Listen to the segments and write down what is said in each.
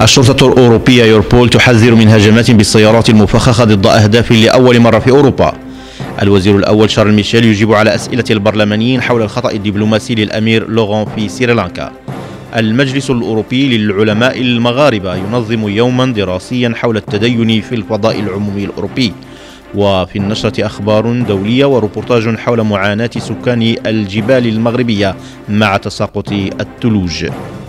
الشرطة الأوروبية يوربول تحذر من هجمات بالسيارات المفخخة ضد أهداف لأول مرة في أوروبا. الوزير الأول شارل ميشيل يجيب على أسئلة البرلمانيين حول الخطأ الدبلوماسي للأمير لوران في سريلانكا. المجلس الأوروبي للعلماء المغاربة ينظم يوما دراسيا حول التدين في الفضاء العمومي الأوروبي. وفي النشرة أخبار دولية وربورتاج حول معاناة سكان الجبال المغربية مع تساقط الثلوج.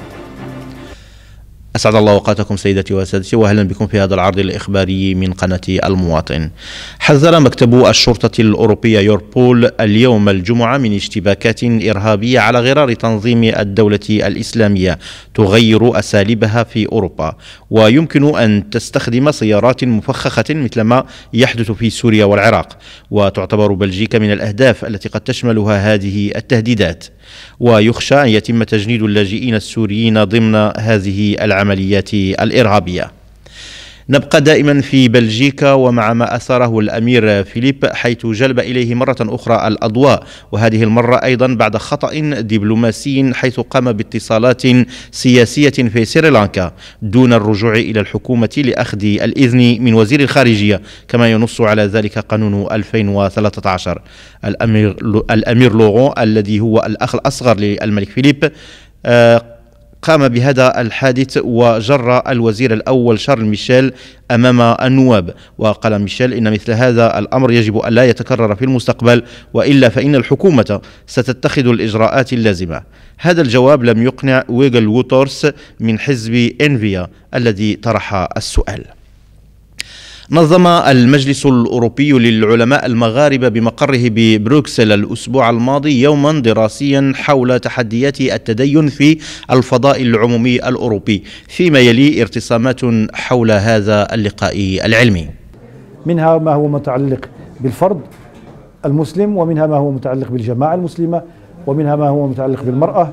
أسعد الله أوقاتكم سيداتي وسادتي، وأهلا بكم في هذا العرض الإخباري من قناة المواطن. حذر مكتب الشرطة الأوروبية يوربول اليوم الجمعة من اشتباكات إرهابية على غرار تنظيم الدولة الإسلامية تغير أساليبها في أوروبا، ويمكن أن تستخدم سيارات مفخخة مثل ما يحدث في سوريا والعراق، وتعتبر بلجيكا من الأهداف التي قد تشملها هذه التهديدات، ويخشى أن يتم تجنيد اللاجئين السوريين ضمن هذه العمليات الإرهابية. نبقى دائما في بلجيكا ومع ما أثاره الأمير فيليب، حيث جلب إليه مرة أخرى الأضواء، وهذه المرة أيضا بعد خطأ دبلوماسي حيث قام باتصالات سياسية في سريلانكا دون الرجوع إلى الحكومة لأخذ الإذن من وزير الخارجية، كما ينص على ذلك قانون 2013. الأمير لوران الذي هو الأخ الأصغر للملك فيليب قام بهذا الحادث وجر الوزير الأول شارل ميشيل أمام النواب. وقال ميشيل إن مثل هذا الأمر يجب أن لا يتكرر في المستقبل، وإلا فإن الحكومة ستتخذ الإجراءات اللازمة. هذا الجواب لم يقنع ويغل ووترز من حزب إنفيا الذي طرح السؤال. نظم المجلس الأوروبي للعلماء المغاربة بمقره ببروكسل الأسبوع الماضي يوما دراسيا حول تحديات التدين في الفضاء العمومي الأوروبي، فيما يلي ارتسامات حول هذا اللقاء العلمي. منها ما هو متعلق بالفرد المسلم، ومنها ما هو متعلق بالجماعة المسلمة، ومنها ما هو متعلق بالمرأة،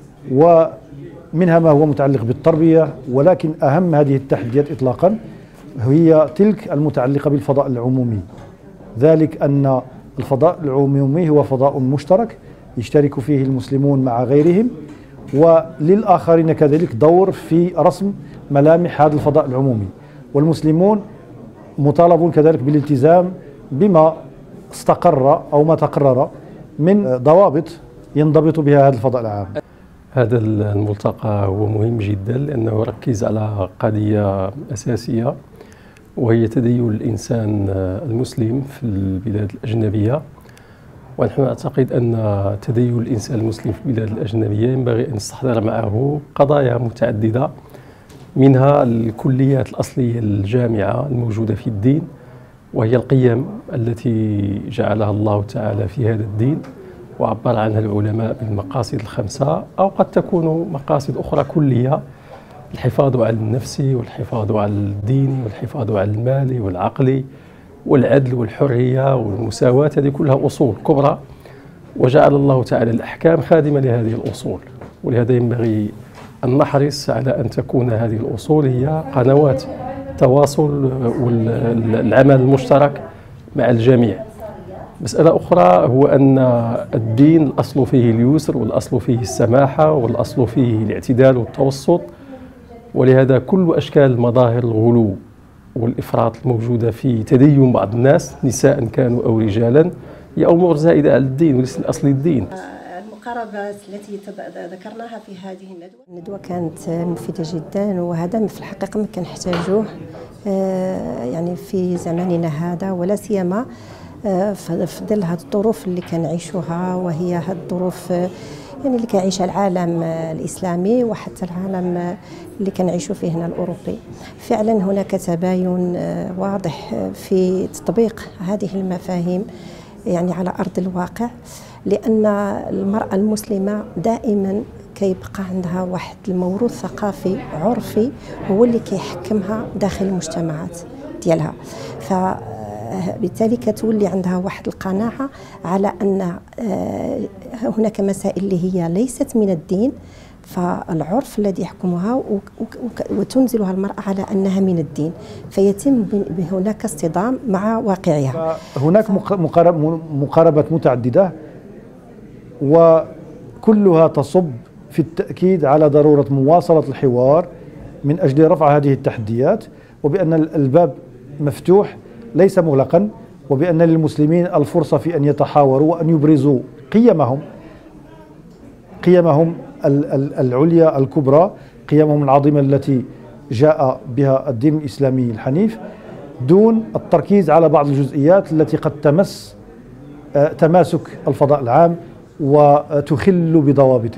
ومنها ما هو متعلق بالتربية. ولكن أهم هذه التحديات إطلاقا هي تلك المتعلقة بالفضاء العمومي، ذلك أن الفضاء العمومي هو فضاء مشترك يشترك فيه المسلمون مع غيرهم، وللآخرين كذلك دور في رسم ملامح هذا الفضاء العمومي، والمسلمون مطالبون كذلك بالالتزام بما استقر أو ما تقرر من ضوابط ينضبط بها هذا الفضاء العام. هذا الملتقى هو مهم جدا لأنه يركز على قضية أساسية، وهي تدين الإنسان المسلم في البلاد الأجنبية. ونحن نعتقد أن تدين الإنسان المسلم في البلاد الأجنبية ينبغي أن يستحضر معه قضايا متعددة، منها الكليات الأصلية الجامعة الموجودة في الدين، وهي القيم التي جعلها الله تعالى في هذا الدين وعبر عنها العلماء بالمقاصد الخمسة، أو قد تكون مقاصد أخرى كلية: الحفاظ على النفس، والحفاظ على الدين، والحفاظ على المال والعقل، والعدل والحرية والمساواة. هذه كلها أصول كبرى، وجعل الله تعالى الأحكام خادمة لهذه الأصول. ولهذا ينبغي أن نحرص على أن تكون هذه الأصول هي قنوات التواصل والعمل المشترك مع الجميع. مسألة أخرى هو أن الدين الأصل فيه اليسر، والأصل فيه السماحة، والأصل فيه الاعتدال والتوسط. ولهذا كل أشكال مظاهر الغلو والإفراط الموجودة في تدين بعض الناس نساء كانوا أو رجالا هي أمور زائدة على الدين وليس من أصل الدين. المقاربات التي ذكرناها في هذه الندوة كانت مفيدة جدا، وهذا في الحقيقة ما كنحتاجوه يعني في زماننا هذا، ولا سيما في ظل هذه الظروف اللي كنعيشوها، وهي هذه الظروف يعني اللي كيعيشها العالم الإسلامي وحتى العالم اللي كنعيشوا فيه هنا الأوروبي. فعلا هناك تباين واضح في تطبيق هذه المفاهيم يعني على أرض الواقع، لأن المرأة المسلمة دائما كيبقى عندها واحد الموروث ثقافي عرفي هو اللي كيحكمها داخل المجتمعات ديالها، بالتالي كتولي عندها واحد القناعة على أن هناك مسائل اللي هي ليست من الدين، فالعرف الذي يحكمها وتنزلها المرأة على أنها من الدين، فيتم هناك اصطدام مع واقعها. هناك مقاربات متعددة، وكلها تصب في التأكيد على ضرورة مواصلة الحوار من أجل رفع هذه التحديات، وبأن الباب مفتوح ليس مغلقا، وبأن للمسلمين الفرصة في أن يتحاوروا وأن يبرزوا قيمهم العليا الكبرى، قيمهم العظيمة التي جاء بها الدين الإسلامي الحنيف، دون التركيز على بعض الجزئيات التي قد تمس تماسك الفضاء العام وتخل بضوابطه.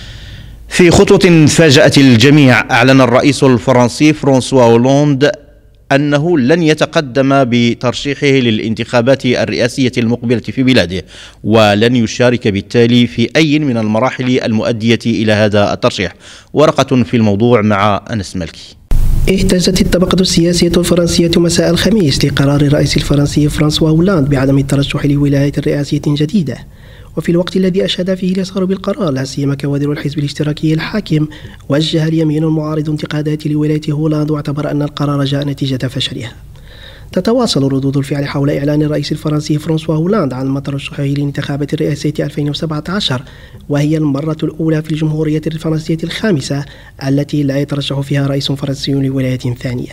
في خطوة فاجأت الجميع، أعلن الرئيس الفرنسي فرانسوا هولاند أنه لن يتقدم بترشيحه للانتخابات الرئاسية المقبلة في بلاده، ولن يشارك بالتالي في أي من المراحل المؤدية إلى هذا الترشيح. ورقة في الموضوع مع أنس ملكي. اهتزت الطبقة السياسية الفرنسية مساء الخميس لقرار الرئيس الفرنسي فرانسوا هولاند بعدم الترشح لولاية رئاسية جديدة، وفي الوقت الذي أشاد فيه اليسار بالقرار، لا سيما كوادر الحزب الاشتراكي الحاكم، وجه اليمين المعارض انتقادات لولاية هولاند، واعتبر أن القرار جاء نتيجة فشلها. تتواصل ردود الفعل حول إعلان الرئيس الفرنسي فرانسوا هولاند عن ترشحه للانتخابات الرئاسية 2017، وهي المرة الأولى في الجمهورية الفرنسية الخامسة التي لا يترشح فيها رئيس فرنسي لولاية ثانية.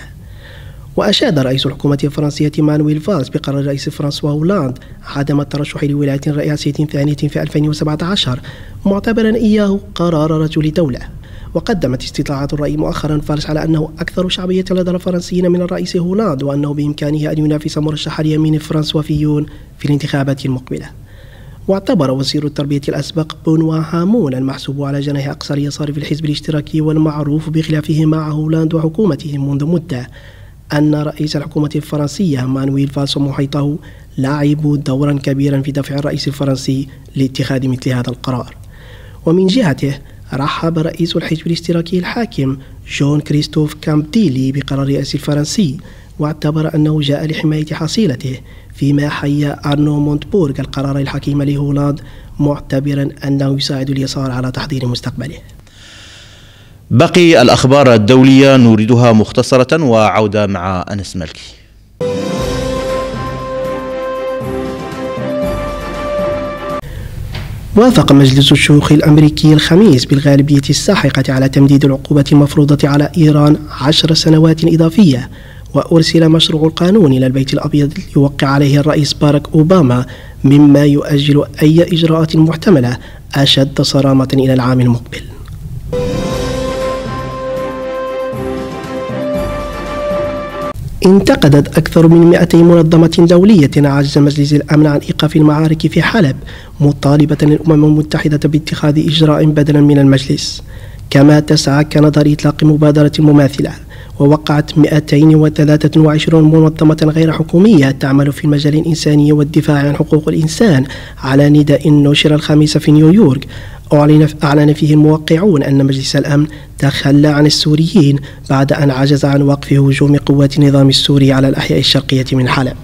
وأشاد رئيس الحكومة الفرنسية مانويل فالز بقرار الرئيس فرانسوا هولاند عدم الترشح لولاية رئاسية ثانية في 2017، معتبرا إياه قرار رجل دولة. وقدمت استطلاعات الرأي مؤخرا فالز على أنه أكثر شعبية لدى الفرنسيين من الرئيس هولاند، وأنه بإمكانه أن ينافس مرشح اليمين فرانسوا فيون في الانتخابات المقبلة. واعتبر وزير التربية الأسبق بونوا هامون المحسوب على جناح أقصى اليسار في الحزب الاشتراكي والمعروف بخلافه مع هولاند وحكومته منذ مدة أن رئيس الحكومة الفرنسية مانويل فالز ومحيطه لعبوا دورا كبيرا في دفع الرئيس الفرنسي لاتخاذ مثل هذا القرار. ومن جهته رحب رئيس الحزب الاشتراكي الحاكم جون كريستوف كامبديلي بقرار الرئيس الفرنسي، واعتبر أنه جاء لحماية حصيلته، فيما حيا أرنو مونتبورغ القرار الحكيم لهولاند، معتبرا أنه يساعد اليسار على تحضير مستقبله. باقي الأخبار الدولية نوردها مختصرة، وعودة مع أنس ملكي. وافق مجلس الشيوخ الأمريكي الخميس بالغالبية الساحقة على تمديد العقوبة المفروضة على إيران 10 سنوات إضافية، وأرسل مشروع القانون إلى البيت الأبيض ليوقع عليه الرئيس باراك أوباما، مما يؤجل أي إجراءات محتملة أشد صرامة إلى العام المقبل. انتقدت أكثر من 200 منظمة دولية عجز مجلس الأمن عن إيقاف المعارك في حلب، مطالبة الأمم المتحدة باتخاذ إجراء بدلا من المجلس. كما تسعى كندا لإطلاق مبادرة مماثلة. ووقعت 223 منظمة غير حكومية تعمل في المجال الإنساني والدفاع عن حقوق الإنسان على نداء نشر الخميس في نيويورك، أعلن فيه الموقعون أن مجلس الأمن تخلى عن السوريين بعد أن عجز عن وقف هجوم قوات النظام السوري على الأحياء الشرقية من حلب.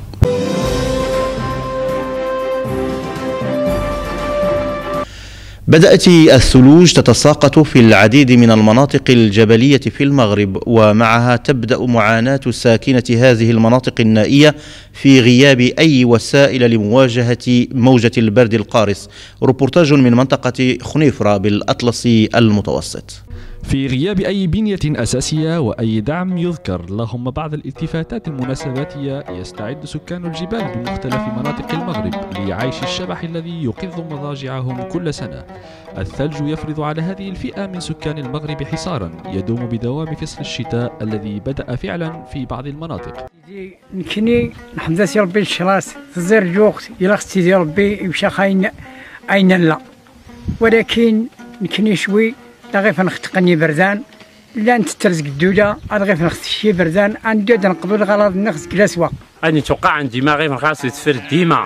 بدأت الثلوج تتساقط في العديد من المناطق الجبلية في المغرب، ومعها تبدأ معاناة ساكنة هذه المناطق النائية في غياب أي وسائل لمواجهة موجة البرد القارس. روبورتاج من منطقة خنيفرة بالأطلسي المتوسط. في غياب أي بنية أساسية وأي دعم يذكر لهم بعض الالتفاتات المناسباتية، يستعد سكان الجبال بمختلف مناطق المغرب لعيش الشبح الذي يقظ مضاجعهم كل سنة. الثلج يفرض على هذه الفئة من سكان المغرب حصارا يدوم بدوام فصل الشتاء الذي بدأ فعلا في بعض المناطق. نكني الحمد لله ربي الشراس تزير جوقت إلا اختي ربي يمشى خاين أين لا، ولكن نكني شوي غير فنختقني برزان لا انت ترزق الدوله غير فنخت شي برزان عندي نقبل الغراض نخس كلاسوا اني توقع عندي ما غير خاص يتفر ديما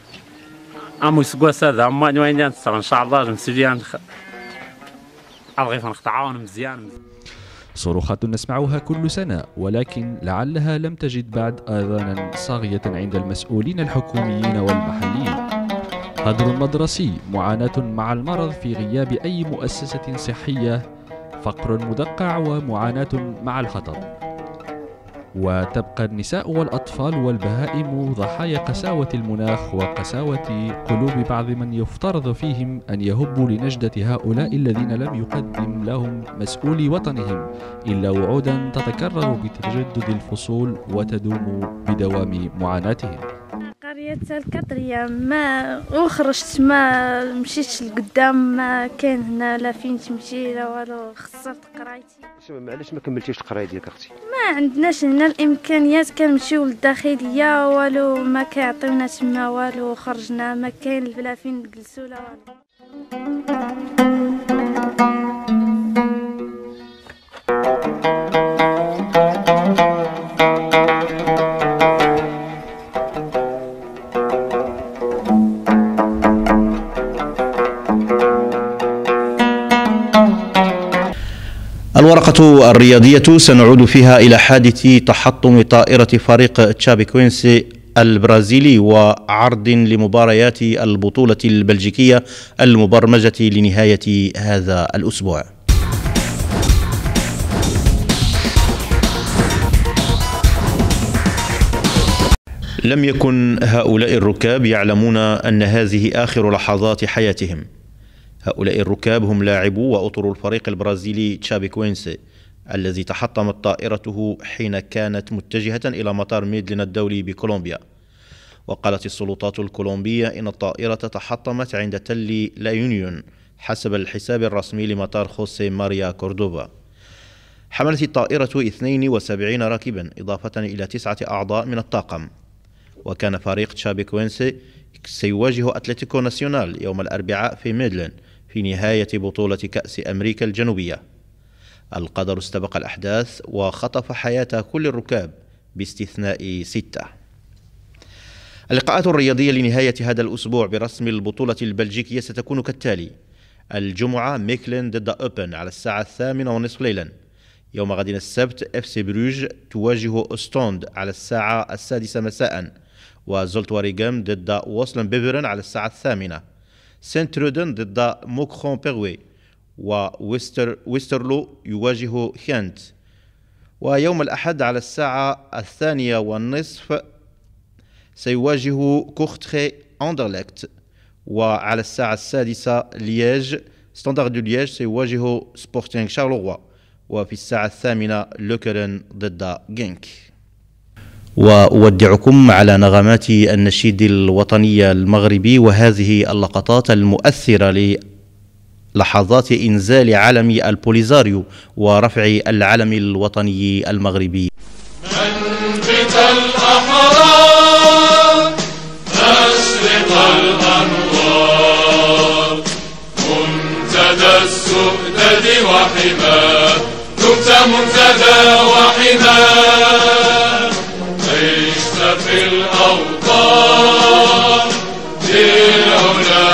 اموس هذا ما وين ان شاء الله المسؤولين غير فنقطعون مزيان. صروخات نسمعها كل سنة، ولكن لعلها لم تجد بعد آذانا صاغية عند المسؤولين الحكوميين والمحليين. هدر مدرسي، معاناة مع المرض في غياب أي مؤسسة صحية، فقر مدقع ومعاناة مع الخطر. وتبقى النساء والأطفال والبهائم ضحايا قساوة المناخ وقساوة قلوب بعض من يفترض فيهم أن يهبوا لنجدة هؤلاء الذين لم يقدم لهم مسؤولي وطنهم إلا وعودا تتكرر بتجدد الفصول وتدوم بدوام معاناتهم. قرية الكطرية ما وخرجت، ما مشيتش لقدام، ما كاين هنا لا فين تمشي لا والو، خسرت قرايتي. معليش ما كملتيش القرايه ديالك اختي؟ ما عندناش هنا الامكانيات، كنمشيو للداخليه والو ما كيعطيونا تما والو، خرجنا ما كاين لا فين نجلسوا لا والو. الورقة الرياضية سنعود فيها إلى حادث تحطم طائرة فريق تشابيكوينسي البرازيلي وعرض لمباريات البطولة البلجيكية المبرمجة لنهاية هذا الأسبوع. لم يكن هؤلاء الركاب يعلمون أن هذه آخر لحظات حياتهم. هؤلاء الركاب هم لاعبو وأطر الفريق البرازيلي تشابيكوينسي الذي تحطمت طائرته حين كانت متجهة إلى مطار ميدلين الدولي بكولومبيا. وقالت السلطات الكولومبية إن الطائرة تحطمت عند تل لا يونيون حسب الحساب الرسمي لمطار خوسيه ماريا كوردوبا. حملت الطائرة 72 راكبا إضافة إلى 9 أعضاء من الطاقم. وكان فريق تشابيكوينسي سيواجه أتلتيكو ناسيونال يوم الأربعاء في ميدلين في نهاية بطولة كأس أمريكا الجنوبية. القدر استبق الأحداث وخطف حياة كل الركاب باستثناء 6. اللقاءات الرياضية لنهاية هذا الأسبوع برسم البطولة البلجيكية ستكون كالتالي: الجمعة ميكلين ضد أوبن على الساعة 8:30 ليلا. يوم غد السبت FC بروج تواجه أستوند على الساعة 6 مساء، وزولتواريغام ضد ووسلن بيفرن على الساعة 8. سنت رودن ضد موكخون بيغوي، وويسترلو يواجه خانت. ويوم الأحد على الساعة 2:30 سيواجه كوختخي أندرليكت. وعلى الساعة 6 لييج ستاندار دو لييج سيواجه سبورتينغ شارلوروا. وفي الساعة 8 لوكرن ضد جينك. وأودعكم على نغمات النشيد الوطني المغربي وهذه اللقطات المؤثرة للحظات إنزال علم البوليزاريو ورفع العلم الوطني المغربي. منبت الأحرار أشرق الأنوار منتدى السؤدد وحماه دمت منتدى وحماه عشت في الأوطان للعلا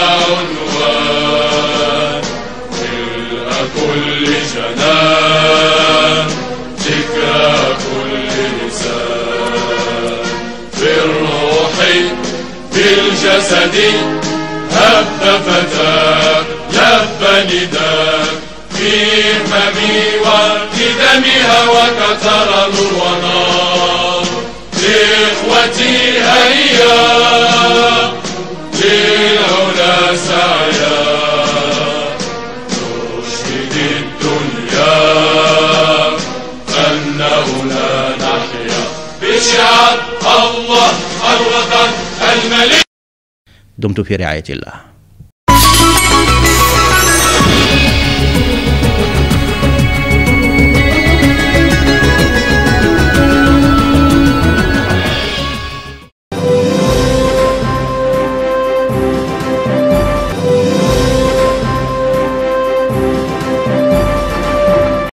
عنوان ملء كل جنان ذكرى كل لسان في الروح بالجسد هب فتاك لب نداك في هممي وبدمها وكتر نور ونار إخوتي هيا للعلا سعيا نشهد الدنيا أنه لا نحيا بشعار الله الوطن الملك. دمت في رعاية الله.